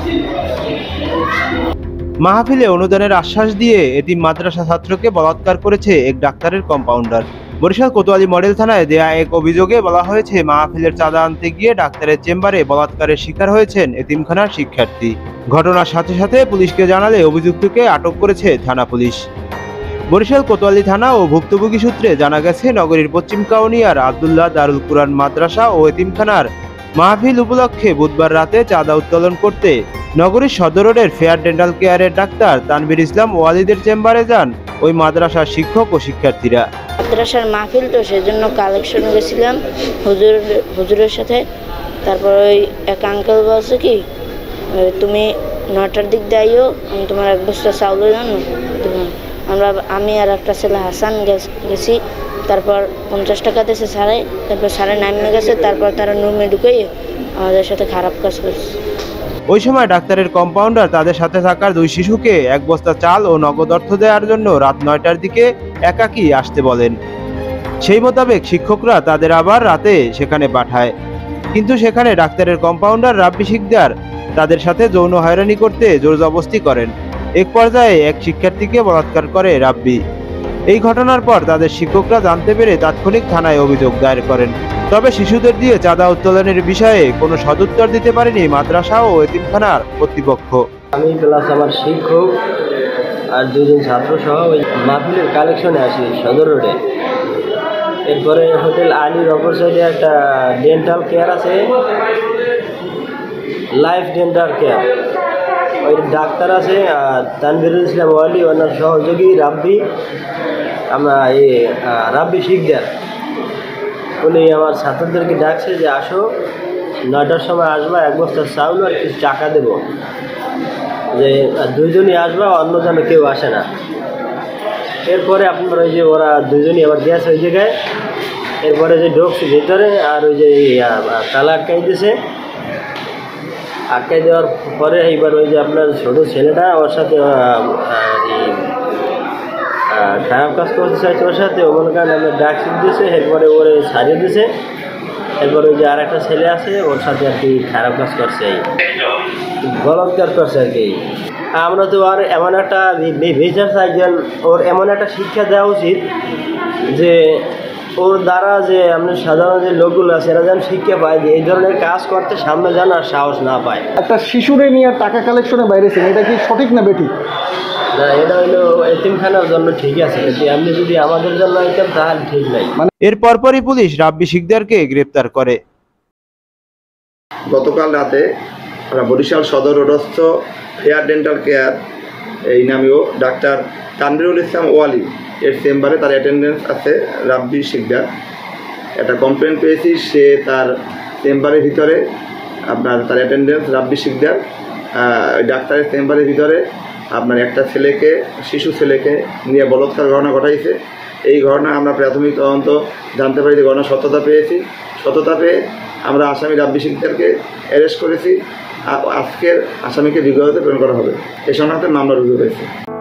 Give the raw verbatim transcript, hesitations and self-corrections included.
মাহফিলে অনুদানের আশ্বাস দিয়ে এতিম মাদ্রাসা ছাত্রকে বলাৎকার করেছে এক ডাক্তারের কম্পাউন্ডার। বরিশাল কোতোয়ালি মডেল থানায় দেয়া এক অভিযোগে বলা হয়েছে, মাহফিলের চাঁদা আনতে গিয়ে ডাক্তারের চেম্বারে বলাৎকারের শিকার হয়েছেন এতিমখানার শিক্ষার্থী। ঘটনার সাথে সাথে পুলিশকে জানালে অভিযুক্তকে আটক করেছে থানা পুলিশ। বরিশাল কোতোয়ালি থানা ও ভুক্তভোগী সূত্রে জানা গেছে, নগরীর পশ্চিম কাউনিয়ার আব্দুল্লাহ দারুল কুরআন মাদ্রাসা ও এতিমখানার মাহফিল উপলক্ষে বুধবার রাতে চাঁদা উত্তোলন করতে নগরীর সদর রোডের ফেয়ার ডেন্টাল কেয়ারের ডাক্তার তানভীর ইসলাম ওয়ালিদের চেম্বারে যান ওই মাদ্রাসার শিক্ষক ও শিক্ষার্থীরা। মাদ্রাসার মাহফিল তো সেজন্য কালেকশন গেছিলাম হুজুর হুজুরের সাথে। তারপর ওই এক আঙ্কেল বলছে কি, তুমি নটার দিক দিয়ে আইও, আমি তোমার এক বস্তা চাউল জানো। আমরা আমি আর একটা ছেলে হাসান গেছি। তারপর পঞ্চাশ টাকা দিয়েছে সাড়ে, তারপর সাড়ে নামে গেছে। তারপর তারা রুমে ঢুকেই আমাদের সাথে খারাপ কাজ করছে। ওই সময় ডাক্তারের কম্পাউন্ডার তাদের সাথে থাকার দুই শিশুকে এক বস্তা চাল ও নগদ অর্থ দেওয়ার জন্য রাত নয়টার দিকে একাকী আসতে বলেন। সেই মোতাবেক শিক্ষকরা তাদের আবার রাতে সেখানে পাঠায়, কিন্তু সেখানে ডাক্তারের কম্পাউন্ডার রাব্বি শিকদার তাদের সাথে যৌন হয়রানি করতে জোরজবরদস্তি করেন। এক পর্যায়ে এক শিক্ষার্থীকে বলাৎকার করে রাব্বি। এই ঘটনার পর তাদের শিক্ষকরা জানতে পেরে তাৎক্ষণিক থানায় অভিযোগ দায়ের করেন। তবে শিশুদের দিয়ে চাঁদা উত্তোলনের বিষয়ে কোনো সদুত্তর দিতে পারেনি মাদ্রাসা ও এতিমখানার কর্তৃপক্ষ। আমি প্লাস আমার শিক্ষক আর দুজন ছাত্র সহ ওই মাহফিলের কালেকশনে আসি সদর রোডে। এরপরে হোটেল আলীর অপর সাইডে একটা ডেন্টাল কেয়ার আছে, লাইফ ডেন্টাল কেয়ার। ওই ডাক্তার আছে তানভীর ইসলাম ওয়ালি, ওনার সহযোগী রাব্বি, আমরা এই রাব্বি শিকদার। উনি আমার ছাত্রদেরকে ডাকছে যে আসো নয়টার সময় আসবা, এক বস্তা চাউল আর কিছু টাকা দেবো, যে দুইজনই আসবা, অন্য যেন কেউ আসে না। এরপরে আপনার ওই যে ওরা দুজনই আবার গ্যাস ওই জায়গায়। এরপরে যে ঢুকছে ভিতরে আর ওই যে তালা আটকাই দিয়েছে। আটকাই দেওয়ার পরে এইবার ওই যে আপনার ছোটো ছেলেটা ওর সাথে খারাপ কাজ করতে চাইছে ওর সাথে, ওমন কারণে আমরা ডাক দিয়েছে। এরপরে ওরে ছাড়িয়ে দিয়েছে। এরপরে ওই যে আর একটা ছেলে আছে ওর সাথে আর কি খারাপ কাজ করছে, বলাৎকার করছে আর কি। আমরা তো আর এমন একটা বিচার চাই যে ওর এমন একটা শিক্ষা দেওয়া উচিত যে ওর দ্বারা যে আপনি সাধারণ যে লোকগুলো আছে এরা যেন শিক্ষা পায় যে এই ধরনের কাজ করতে সামনে যেন আর সাহস না পায়। একটা শিশুরে নিয়ে টাকা কালেকশনে বাইরেছেন, এটা কি সঠিক না বেঠিক? না, এটা হইলো এতিমখানার জন্য ঠিক আছে, কিন্তু আপনি যদি আমাদের জন্য আইতেন তাহলে ঠিক নাই। এর পরপরই পুলিশ রাব্বি শিকদারকে গ্রেপ্তার করে। গতকাল রাতে বরিশাল সদর রোডস্থ ফেয়ার ডেন্টাল কেয়ার এই নামেও ডাক্তার তানভীরুল ইসলাম ওয়ালি এর চেম্বারে তার অ্যাটেন্ডেন্স আছে রাব্বি শিকদার। একটা কমপ্লেন পেয়েছি, সে তার চেম্বারের ভিতরে আপনার তার অ্যাটেন্ডেন্স রাব্বি শিকদার ডাক্তারের চেম্বারের ভিতরে আপনার একটা ছেলেকে শিশু ছেলেকে নিয়ে বলাৎকার ঘটনা ঘটাইছে। এই ঘটনা আমরা প্রাথমিক তদন্ত জানতে পারি যে ঘটনা সত্যতা পেয়েছি। সত্যতা পেয়ে আমরা আসামি রাব্বি শিকদারকে অ্যারেস্ট করেছি। আজকের আসামিকে বিজ্ঞপ্তিতে প্রেরণ করা হবে। এই সংক্রান্ত মামলা রুজু হয়েছে।